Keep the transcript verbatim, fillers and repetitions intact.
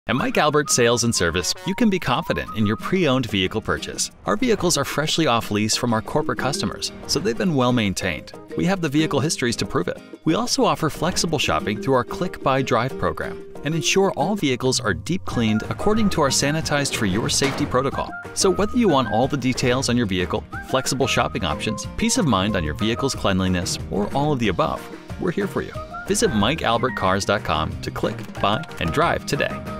At Mike Albert Sales and Service, you can be confident in your pre-owned vehicle purchase. Our vehicles are freshly off lease from our corporate customers, so they've been well maintained. We have the vehicle histories to prove it. We also offer flexible shopping through our Click Buy Drive program and ensure all vehicles are deep cleaned according to our Sanitized for Your Safety protocol. So whether you want all the details on your vehicle, flexible shopping options, peace of mind on your vehicle's cleanliness, or all of the above, we're here for you. Visit Mike Albert Cars dot com to click, buy, and drive today.